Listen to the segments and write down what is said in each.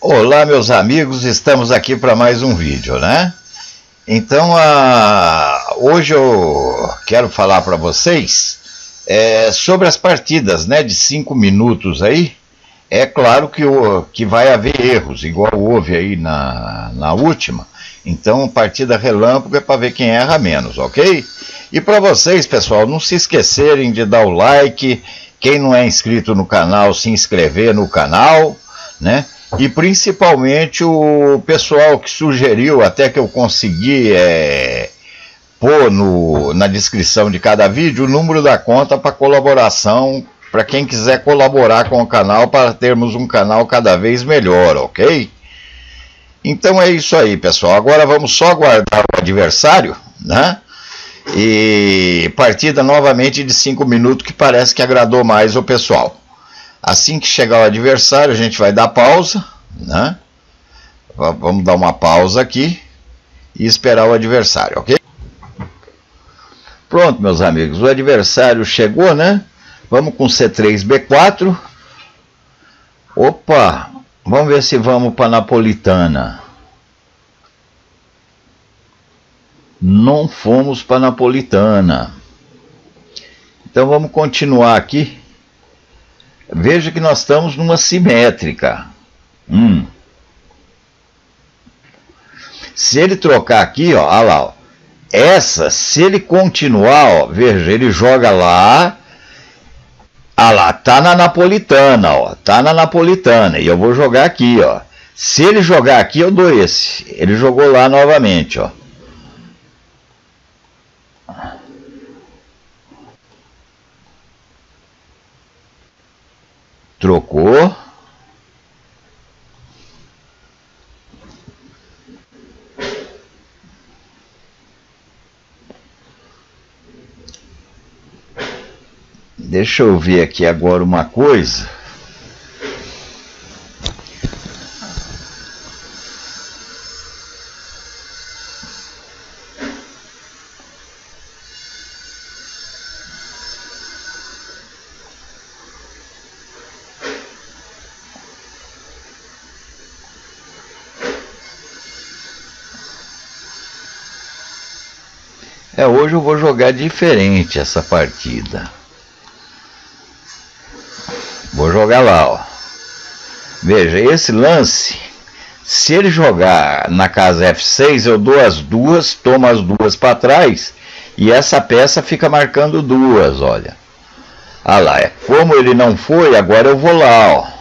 Olá, meus amigos, estamos aqui para mais um vídeo, né? Então, hoje eu quero falar para vocês sobre as partidas, né, de 5 minutos aí. É claro que vai haver erros, igual houve aí na última. Então, partida relâmpago é para ver quem erra menos, ok? E para vocês, pessoal, não se esquecerem de dar o like. Quem não é inscrito no canal, se inscrever no canal, né? E principalmente o pessoal que sugeriu, até que eu consegui pôr na descrição de cada vídeo, o número da conta para colaboração, para quem quiser colaborar com o canal, para termos um canal cada vez melhor, ok? Então é isso aí, pessoal. Agora vamos só aguardar o adversário, né? E partida novamente de 5 minutos, que parece que agradou mais o pessoal. Assim que chegar o adversário, a gente vai dar pausa, né? Vamos dar uma pausa aqui e esperar o adversário, ok? Pronto, meus amigos, o adversário chegou, né? Vamos com C3, B4. Opa, vamos ver se vamos para Napolitana. Não fomos para Napolitana. Então vamos continuar aqui. Veja que nós estamos numa simétrica. Se ele trocar aqui, ó, olha lá, ó, essa, se ele continuar, ó, veja, ele joga lá. Ah lá, tá na Napolitana, ó, tá na Napolitana. E eu vou jogar aqui, ó. Se ele jogar aqui, eu dou esse. Ele jogou lá novamente, ó. Trocou. Deixa eu ver aqui agora uma coisa. Hoje eu vou jogar diferente essa partida. Vou jogar lá, ó. Veja, esse lance, se ele jogar na casa F6, eu dou as duas, tomo as duas para trás, e essa peça fica marcando duas, olha. Ah lá, como ele não foi, agora eu vou lá, ó.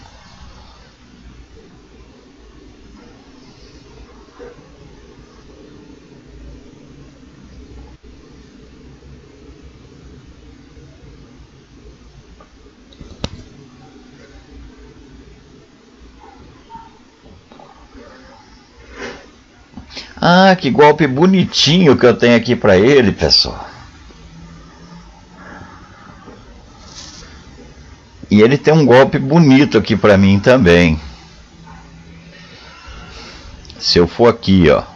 Ah, que golpe bonitinho que eu tenho aqui para ele, pessoal. E ele tem um golpe bonito aqui para mim também. Se eu for aqui, ó,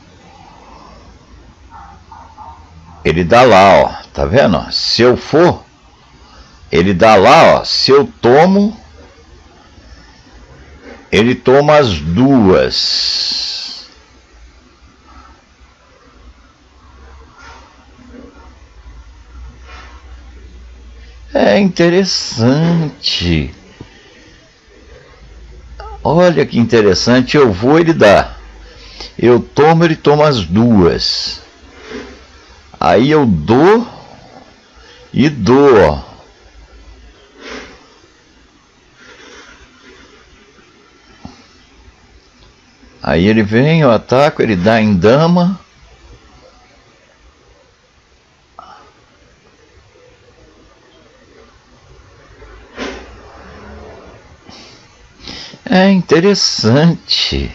ele dá lá, ó, tá vendo? Se eu for, ele dá lá, ó, se eu tomo, ele toma as duas. É interessante. Olha que interessante. Eu vou, ele dá. Eu tomo, ele toma as duas. Aí eu dou e dou, ó. Aí ele vem, eu ataco, ele dá em dama. É interessante.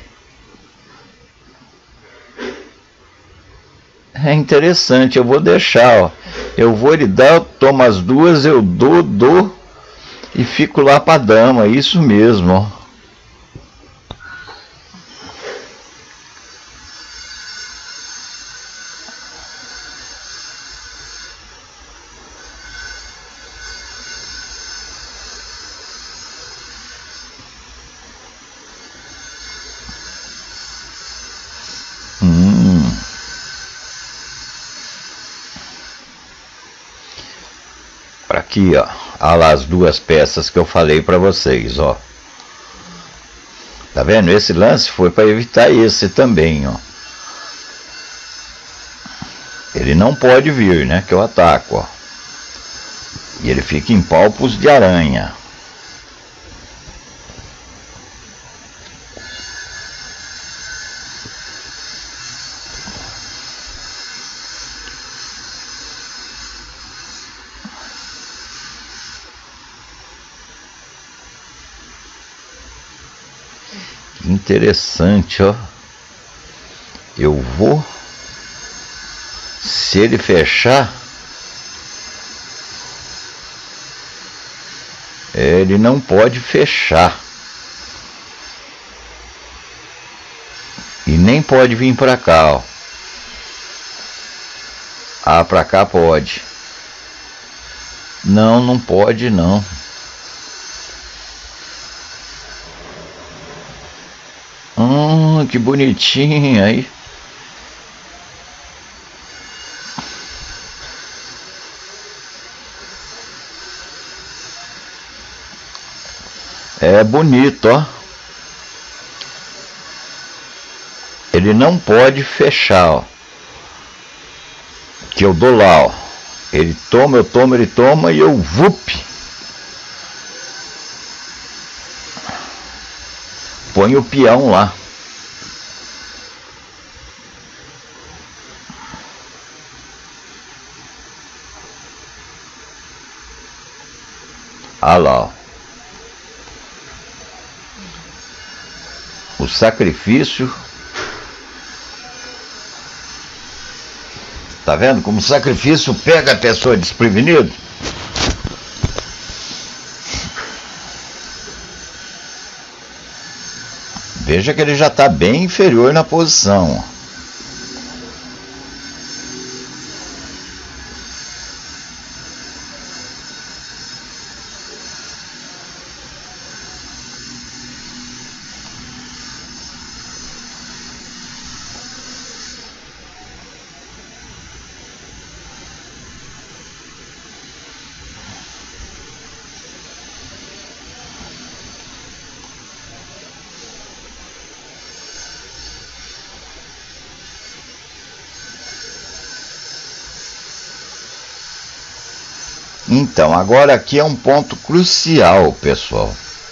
É interessante, eu vou deixar, ó. Eu vou lhe dar, eu tomo as duas, eu dou e fico lá para dama, isso mesmo, ó. Aqui, ó. Olha lá as duas peças que eu falei para vocês, ó. Tá vendo? Esse lance foi para evitar esse também, ó. Ele não pode vir, né? Que eu ataco, ó. E ele fica em palpos de aranha. Interessante, ó. Eu vou, se ele fechar, ele não pode fechar e nem pode vir para cá, ó. Ah, para cá pode. Não, não pode não. Que bonitinho aí. É bonito, ó. Ele não pode fechar, ó. Que eu dou lá, ó. Ele toma, eu tomo, ele toma e eu vup. Põe o peão lá. Ah lá, ó. O sacrifício. Tá vendo como o sacrifício pega a pessoa desprevenida? Veja que ele já está bem inferior na posição. Então, agora aqui é um ponto crucial, pessoal.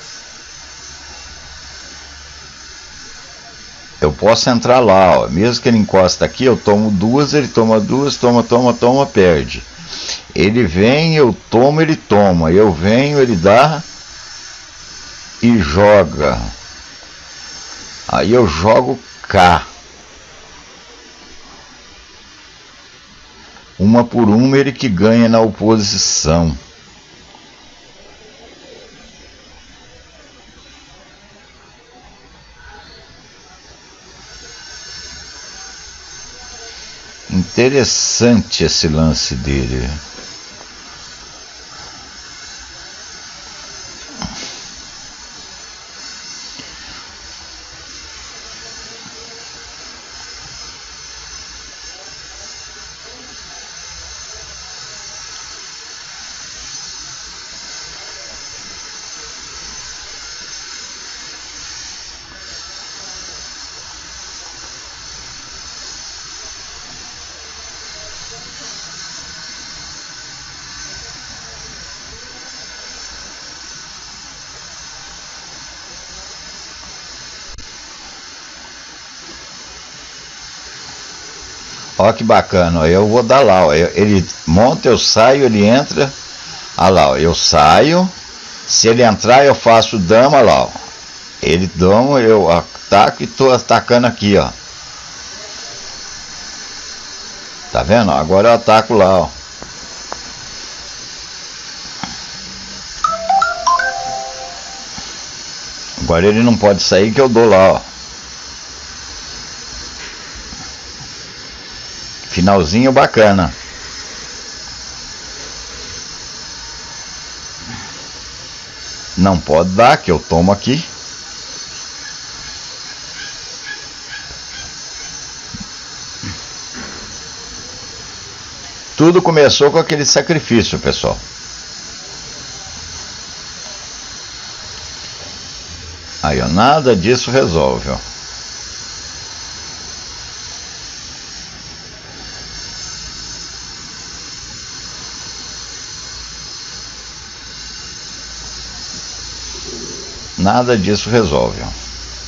Eu posso entrar lá, ó. Mesmo que ele encosta aqui, eu tomo duas, ele toma duas, toma, perde. Ele vem, eu tomo, ele toma. Eu venho, ele dá e joga. Aí eu jogo cá. Uma por uma ele que ganha na oposição. Interessante esse lance dele. Ó que bacana, ó. Eu vou dar lá, ó. Ele monta, eu saio, ele entra. Olha lá, ó. Eu saio. Se ele entrar, eu faço dama, lá, ó. Ele dama, eu ataco e tô atacando aqui, ó. Tá vendo? Agora eu ataco lá, ó. Agora ele não pode sair que eu dou lá, ó. Finalzinho bacana. Não pode dar, que eu tomo aqui. Tudo começou com aquele sacrifício, pessoal. Aí, ó, nada disso resolve, ó. Nada disso resolve, ó.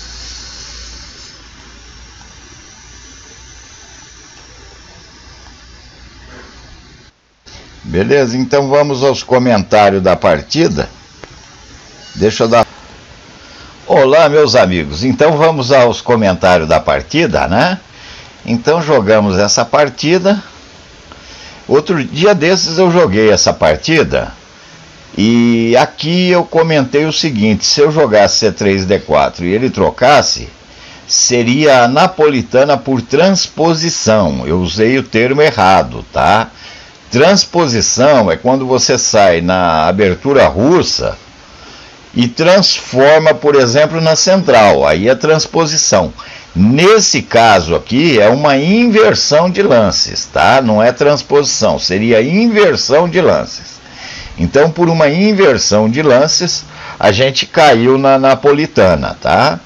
Beleza, então vamos aos comentários da partida. Deixa eu dar... Olá, meus amigos. Então vamos aos comentários da partida, né? Então jogamos essa partida. Outro dia desses eu joguei essa partida. E aqui eu comentei o seguinte: se eu jogasse C3, D4 e ele trocasse, seria a napolitana por transposição. Eu usei o termo errado, tá? Transposição é quando você sai na abertura russa e transforma, por exemplo, na central. Aí é transposição. Nesse caso aqui é uma inversão de lances, tá? Não é transposição, seria inversão de lances. Então, por uma inversão de lances, a gente caiu na napolitana, tá?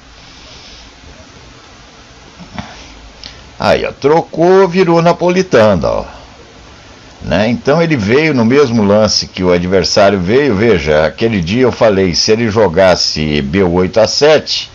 Aí, ó, trocou, virou napolitana, ó. Né? Então, ele veio no mesmo lance que o adversário veio. Veja, aquele dia eu falei, se ele jogasse B8 a 7,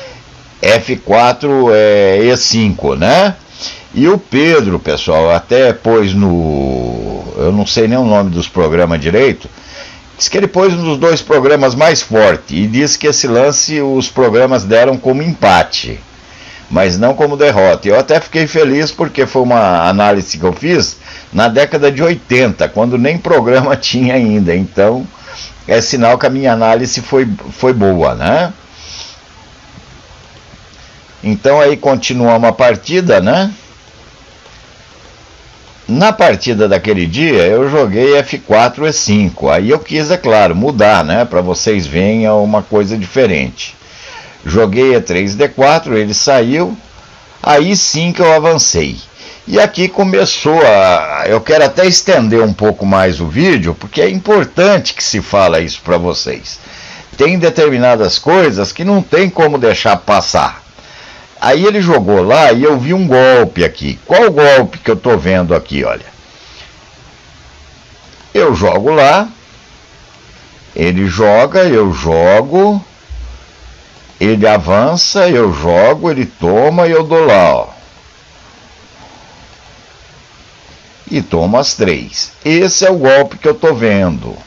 F4 é E5, né? E o Pedro, pessoal, até pôs no... eu não sei nem o nome dos programas direito. Diz que ele pôs um dos dois programas mais fortes. E disse que esse lance os programas deram como empate, mas não como derrota. Eu até fiquei feliz porque foi uma análise que eu fiz na década de 80, quando nem programa tinha ainda. Então é sinal que a minha análise foi boa, né? Então aí continuamos a partida, né? Na partida daquele dia eu joguei F4 E5. Aí eu quis, é claro, mudar, né? Para vocês verem uma coisa diferente. Joguei E3 D4, ele saiu. Aí sim que eu avancei. E aqui começou a... eu quero até estender um pouco mais o vídeo, porque é importante que se fala isso para vocês. Tem determinadas coisas que não tem como deixar passar. Aí ele jogou lá e eu vi um golpe aqui. Qual golpe que eu tô vendo aqui, olha? Eu jogo lá, ele joga, eu jogo, ele avança, eu jogo, ele toma e eu dou lá, ó. E toma as 3. Esse é o golpe que eu tô vendo.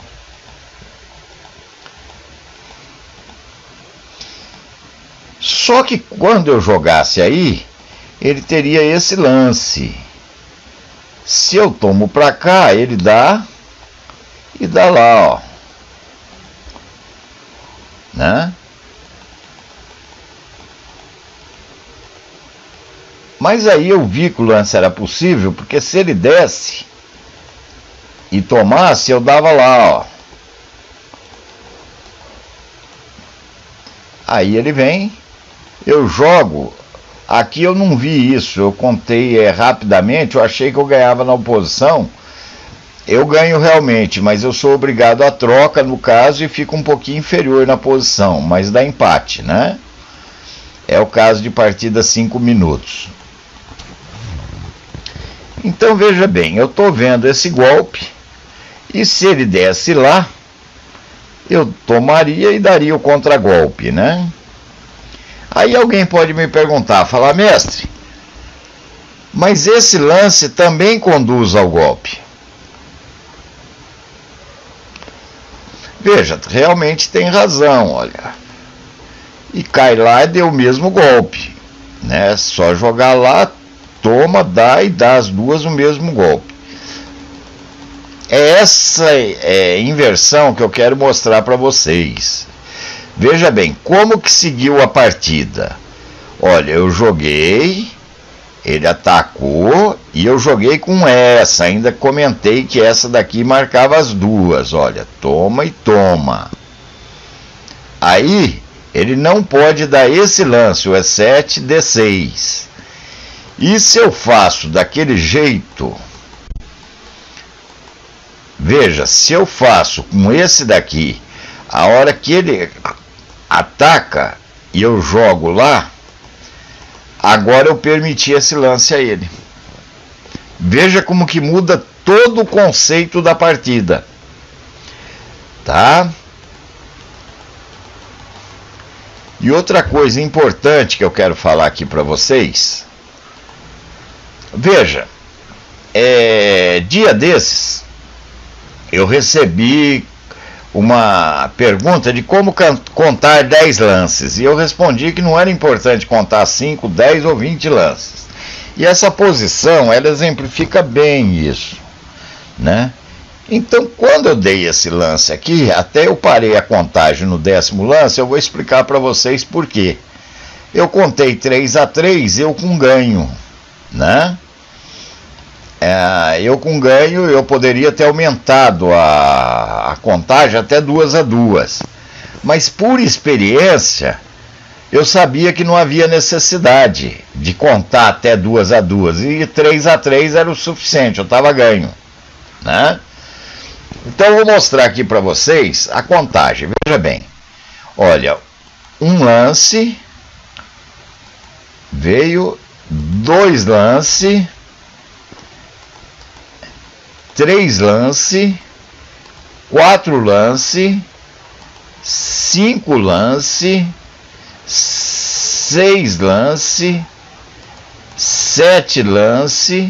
Só que quando eu jogasse aí, ele teria esse lance. Se eu tomo pra cá, ele dá e dá lá, ó. Né? Mas aí eu vi que o lance era possível, porque se ele desse e tomasse, eu dava lá, ó. Aí ele vem, eu jogo. Aqui eu não vi isso, eu contei rapidamente, eu achei que eu ganhava na oposição. Eu ganho realmente, mas eu sou obrigado à troca no caso e fico um pouquinho inferior na posição, mas dá empate, né? É o caso de partida 5 minutos. Então veja bem, eu estou vendo esse golpe, e se ele desse lá, eu tomaria e daria o contragolpe, né? Aí alguém pode me perguntar, falar, mestre, mas esse lance também conduz ao golpe. Veja, realmente tem razão, olha. E cai lá e deu o mesmo golpe, né? Só jogar lá, toma, dá e dá as duas o mesmo golpe. É essa inversão que eu quero mostrar para vocês. Veja bem, como que seguiu a partida? Olha, eu joguei, ele atacou e eu joguei com essa. Ainda comentei que essa daqui marcava as duas. Olha, toma e toma. Aí, ele não pode dar esse lance, o E7, D6. E se eu faço daquele jeito... Veja, se eu faço com esse daqui, a hora que ele ataca e eu jogo lá, agora eu permiti esse lance a ele. Veja como que muda todo o conceito da partida, tá? E outra coisa importante que eu quero falar aqui para vocês, veja, dia desses eu recebi uma pergunta de como contar 10 lances, e eu respondi que não era importante contar 5, 10 ou 20 lances. E essa posição, ela exemplifica bem isso, né? Então, quando eu dei esse lance aqui, até eu parei a contagem no 10º lance, eu vou explicar para vocês por quê. Eu contei 3-3, eu com ganho, né? Eu com ganho, eu poderia ter aumentado a contagem até 2-2, mas por experiência eu sabia que não havia necessidade de contar até 2-2, e 3-3 era o suficiente, eu estava ganho, né? Então eu vou mostrar aqui para vocês a contagem. Veja bem, olha, um lance, veio 2 lances, 3 lances, 4 lances, 5 lances, 6 lances, 7 lances,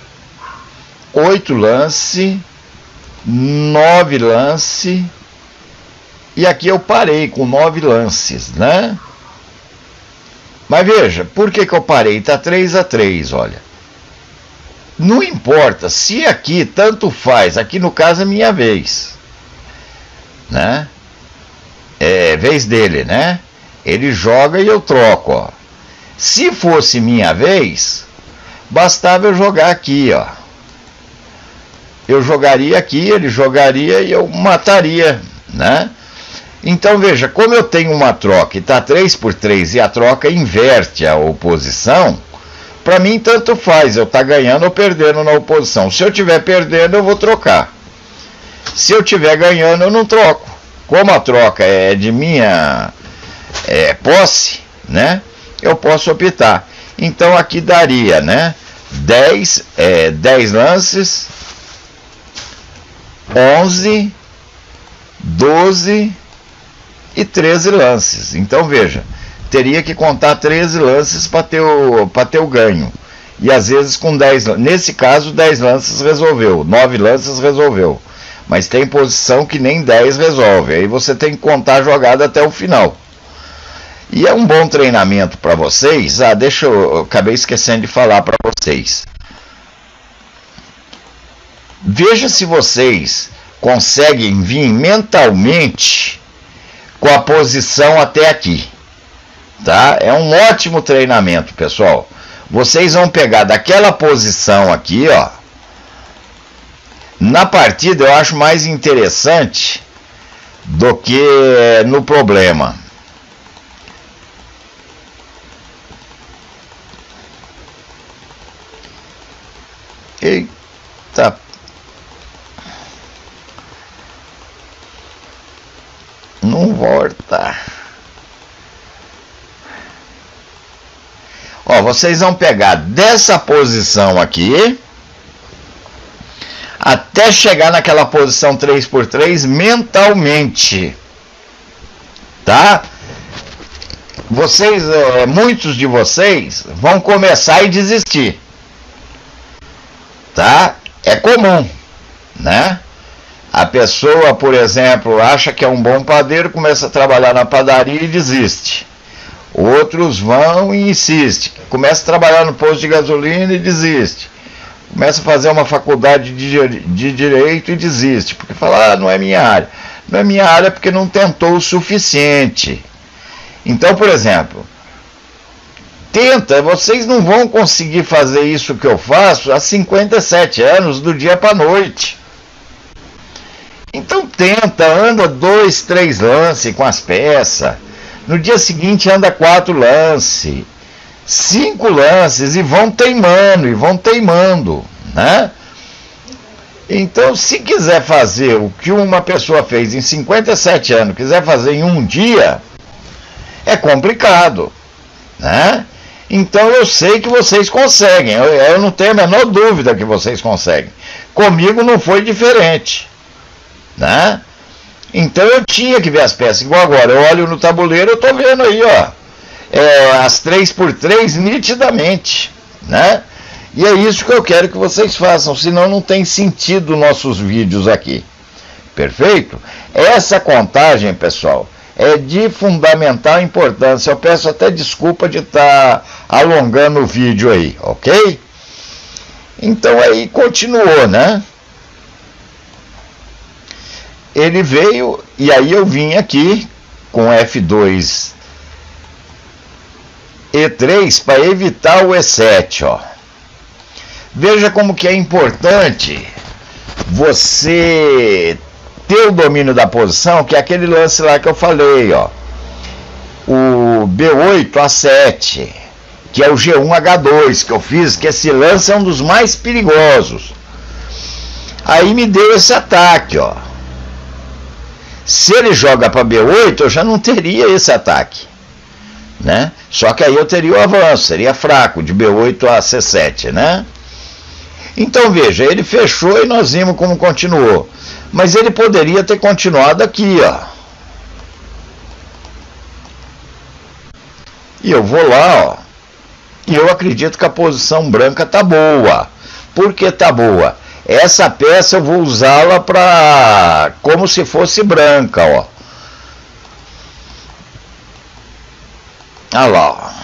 8 lances, 9 lances, e aqui eu parei com 9 lances, né? Mas veja, por que eu parei? Está 3-3, olha. Não importa, se aqui, tanto faz, aqui no caso é minha vez, né? É vez dele, né? Ele joga e eu troco, ó. Se fosse minha vez, bastava eu jogar aqui, ó. Eu jogaria aqui, ele jogaria e eu mataria, né? Então veja, como eu tenho uma troca e está 3-3 e a troca inverte a oposição, para mim tanto faz, eu estar ganhando ou perdendo na oposição. Se eu estiver perdendo, eu vou trocar. Se eu estiver ganhando, eu não troco. Como a troca é de minha posse, né? Eu posso optar. Então aqui daria, né? 10 lances, 11, 12 e 13 lances. Então veja, teria que contar 13 lances para ter o ganho. E às vezes com 10 lances, nesse caso 10 lances resolveu, 9 lances resolveu. Mas tem posição que nem 10 resolve. Aí você tem que contar a jogada até o final. E é um bom treinamento para vocês. Eu acabei esquecendo de falar para vocês. Veja se vocês conseguem vir mentalmente com a posição até aqui, tá? É um ótimo treinamento, pessoal. Vocês vão pegar daquela posição aqui, ó. Na partida eu acho mais interessante do que no problema. Eita. Não volta. Ó, vocês vão pegar dessa posição aqui até chegar naquela posição 3x3 mentalmente, tá? Vocês, muitos de vocês vão começar e desistir, tá? É comum, né? A pessoa, por exemplo, acha que é um bom padeiro, começa a trabalhar na padaria e desiste. Outros vão e insistem. Começa a trabalhar no posto de gasolina e desiste. Começa a fazer uma faculdade de direito e desiste. Porque fala, não é minha área. Não é minha área porque não tentou o suficiente. Então, por exemplo, vocês não vão conseguir fazer isso que eu faço há 57 anos, do dia para a noite. Então anda 2, 3 lances com as peças, no dia seguinte anda 4 lances, 5 lances, e vão teimando, né? Então, se quiser fazer o que uma pessoa fez em 57 anos, quiser fazer em um dia, É complicado, né? Então eu sei que vocês conseguem, eu não tenho a menor dúvida que vocês conseguem. Comigo não foi diferente, né? Então eu tinha que ver as peças, igual agora, eu olho no tabuleiro, eu estou vendo aí, ó, as 3x3 nitidamente, né? E é isso que eu quero que vocês façam, senão não tem sentido nossos vídeos aqui. Perfeito? Essa contagem, pessoal, é de fundamental importância. Eu peço até desculpa de estar alongando o vídeo aí, ok? Então aí continuou, né? Ele veio, e aí eu vim aqui com F2 E3 para evitar o E7, ó. Veja como que é importante você ter o domínio da posição, que é aquele lance lá que eu falei, ó. O B8 A7, que é o G1H2 que eu fiz, que esse lance é um dos mais perigosos. Aí me deu esse ataque, ó. Se ele joga para B8, eu já não teria esse ataque, né? Só que aí eu teria o avanço, seria fraco, de B8 a C7, né? Então veja, ele fechou e nós vimos como continuou. Mas ele poderia ter continuado aqui, ó. E eu vou lá, ó. E eu acredito que a posição branca tá boa. Por que tá boa? Essa peça eu vou usá-la para como se fosse branca, ó. Olha lá, ó.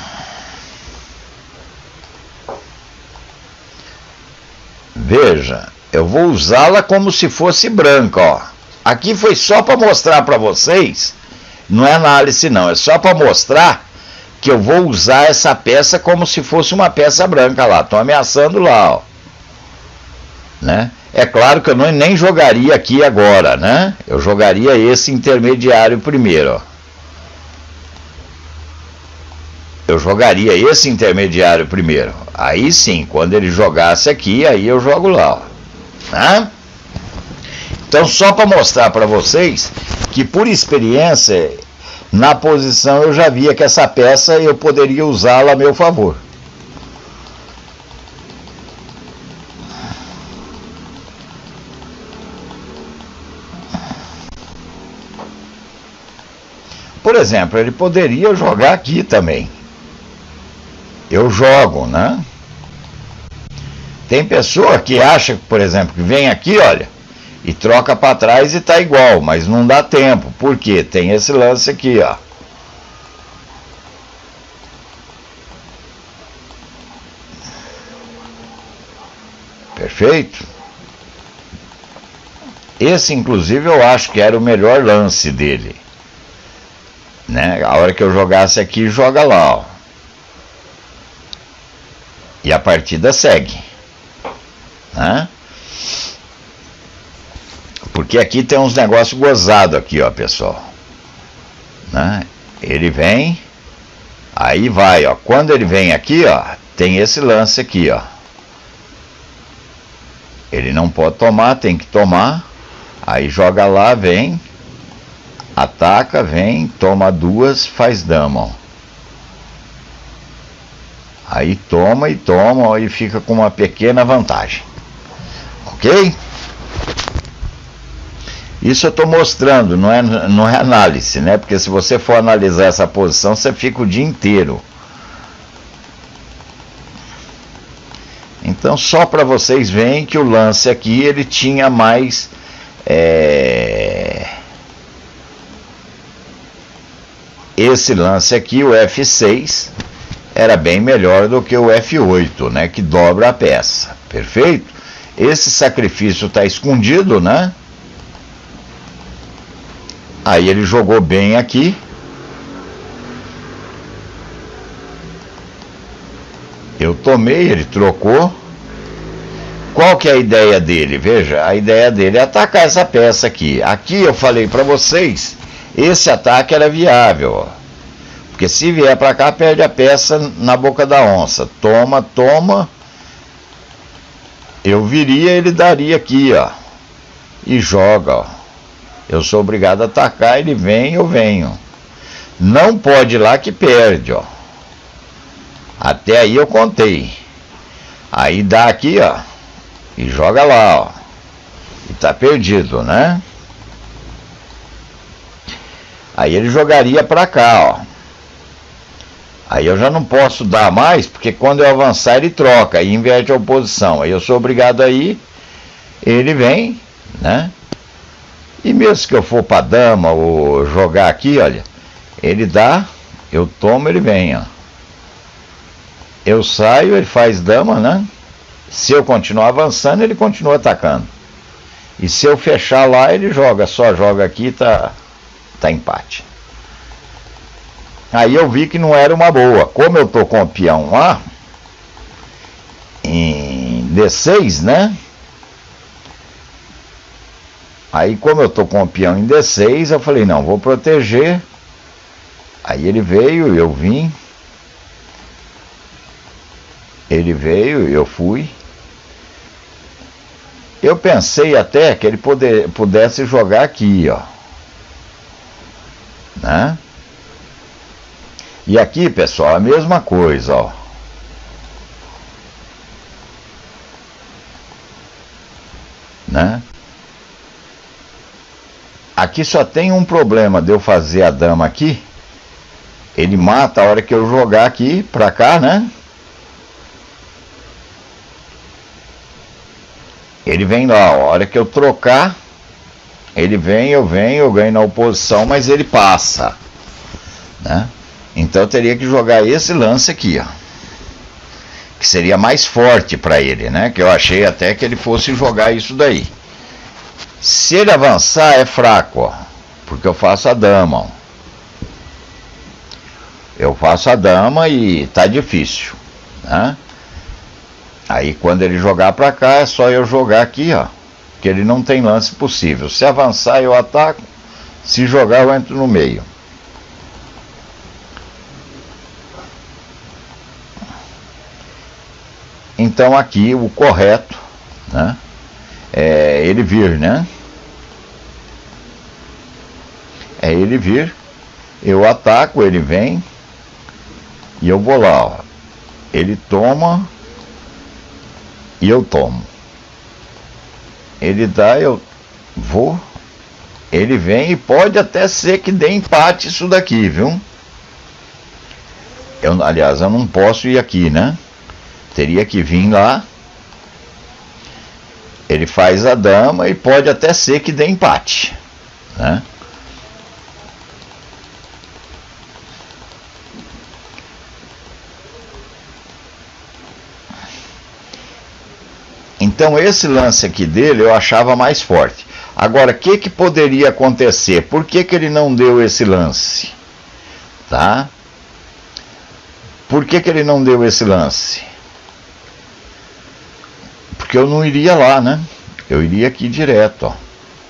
Veja, eu vou usá-la como se fosse branca, ó. Aqui foi só para mostrar para vocês, não é análise não, é só para mostrar que eu vou usar essa peça como se fosse uma peça branca lá. Estou ameaçando lá, ó. Né? É claro que eu nem jogaria aqui agora, né? Eu jogaria esse intermediário primeiro, ó. Eu jogaria esse intermediário primeiro. Aí sim, quando ele jogasse aqui, aí eu jogo lá, ó. Tá? Então, só para mostrar para vocês que, por experiência, na posição eu já via que essa peça eu poderia usá-la a meu favor. Por exemplo, ele poderia jogar aqui também. Eu jogo, né? Tem pessoa que acha, por exemplo, que vem aqui, olha, e troca para trás e tá igual, mas não dá tempo. Por quê? Tem esse lance aqui, ó. Perfeito? Esse, inclusive, eu acho que era o melhor lance dele, né? A hora que eu jogasse aqui, joga lá, ó. E a partida segue, né? Porque aqui tem uns negócios gozados aqui, ó, pessoal, né? Ele vem, aí vai, ó. Quando ele vem aqui, ó, tem esse lance aqui, ó. Ele não pode tomar, tem que tomar. Aí joga lá, vem, ataca, vem, toma duas, faz dama, ó. Aí toma e toma, ó, e fica com uma pequena vantagem. Ok? Isso eu estou mostrando, não é análise, né? Porque se você for analisar essa posição, você fica o dia inteiro. Então, só para vocês verem que o lance aqui, ele tinha mais... Esse lance aqui, o F6... era bem melhor do que o F8, né, que dobra a peça. Perfeito? Esse sacrifício está escondido, né? Aí ele jogou bem aqui. Eu tomei, ele trocou. Qual que é a ideia dele? Veja, a ideia dele é atacar essa peça aqui. Aqui eu falei para vocês, esse ataque era viável, ó. Porque se vier para cá, perde a peça na boca da onça. Toma, toma. Eu viria, ele daria aqui, ó. E joga, ó. Eu sou obrigado a atacar, ele vem, eu venho. Não pode ir lá que perde, ó. Até aí eu contei. Aí dá aqui, ó, e joga lá, ó. E tá perdido, né? Aí ele jogaria pra cá, ó. Aí eu já não posso dar mais, porque quando eu avançar ele troca e inverte a oposição. Aí eu sou obrigado a ir, ele vem, né? E mesmo que eu for pra dama ou jogar aqui, olha, ele dá, eu tomo, ele vem, ó. Eu saio, ele faz dama, né? Se eu continuar avançando, ele continua atacando. E se eu fechar lá, ele joga, só joga aqui, tá empate. Aí eu vi que não era uma boa. Como eu tô com o peão lá em D6, né? Aí como eu tô com o peão em D6, eu falei, não, vou proteger. Aí ele veio, eu vim. Ele veio, eu fui. Eu pensei até que ele pudesse jogar aqui, ó. Né? E aqui, pessoal, a mesma coisa, ó. Né? Aqui só tem um problema de eu fazer a dama aqui. Ele mata a hora que eu jogar aqui pra cá, né? Ele vem lá, a hora que eu trocar, ele vem, eu venho, eu ganho na oposição, mas ele passa, né? Então eu teria que jogar esse lance aqui, ó, que seria mais forte para ele, né? Que eu achei até que ele fosse jogar isso daí. Se ele avançar é fraco, ó, porque eu faço a dama, ó. Eu faço a dama e tá difícil, né? Aí quando ele jogar para cá é só eu jogar aqui, ó, que ele não tem lance possível. Se avançar eu ataco, se jogar eu entro no meio. Então aqui o correto, né, é ele vir, né? É ele vir, eu ataco, ele vem e eu vou lá, ó. Ele toma e eu tomo. Ele dá, eu vou, ele vem e pode até ser que dê empate isso daqui, viu? Aliás, eu não posso ir aqui, né? Teria que vir lá. Ele faz a dama e pode até ser que dê empate, né? Então esse lance aqui dele eu achava mais forte. Agora, o que poderia acontecer? Por que ele não deu esse lance? Tá? Por que ele não deu esse lance? Porque eu não iria lá, né? Eu iria aqui direto, ó.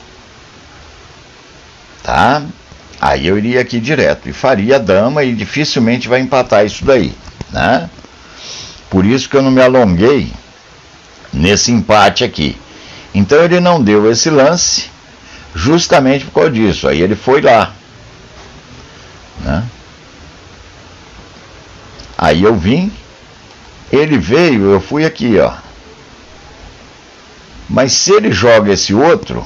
Tá? Aí eu iria aqui direto e faria a dama e dificilmente vai empatar isso daí, né? Por isso que eu não me alonguei nesse empate aqui. Então ele não deu esse lance justamente por causa disso. Aí ele foi lá, né? Aí eu vim, ele veio, eu fui aqui, ó. Mas se ele joga esse outro,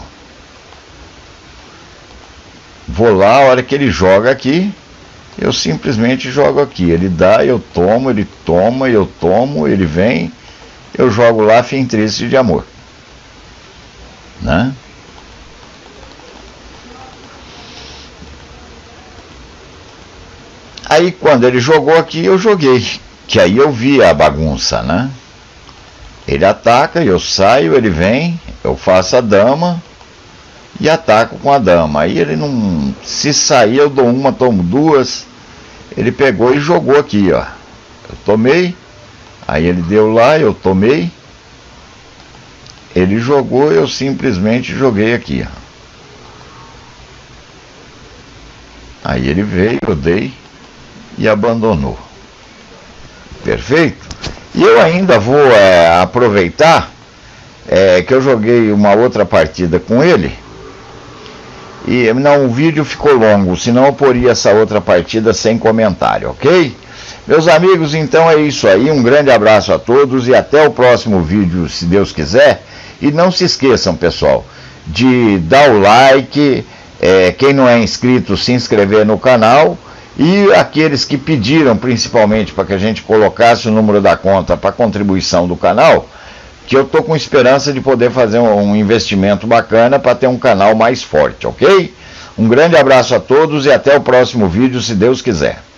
vou lá, a hora que ele joga aqui, eu simplesmente jogo aqui. Ele dá, eu tomo, ele toma, eu tomo, ele vem, eu jogo lá, fim triste de amor, né? Aí quando ele jogou aqui, eu joguei, que aí eu vi a bagunça, né? Ele ataca, eu saio, ele vem, eu faço a dama e ataco com a dama. Aí ele não... Se sair eu dou uma, tomo duas. Ele pegou e jogou aqui, ó. Eu tomei. Aí ele deu lá, eu tomei. Ele jogou, eu simplesmente joguei aqui, ó. Aí ele veio, eu dei e abandonou. Perfeito? E eu ainda vou aproveitar que eu joguei uma outra partida com ele E não, o vídeo ficou longo, senão eu poria essa outra partida sem comentário, ok? Meus amigos, então é isso aí, um grande abraço a todos e até o próximo vídeo, se Deus quiser. E não se esqueçam, pessoal, de dar o like, quem não é inscrito, se inscrever no canal, e aqueles que pediram, principalmente, para que a gente colocasse o número da conta para contribuição do canal, que eu estou com esperança de poder fazer um investimento bacana para ter um canal mais forte, ok? Um grande abraço a todos e até o próximo vídeo, se Deus quiser.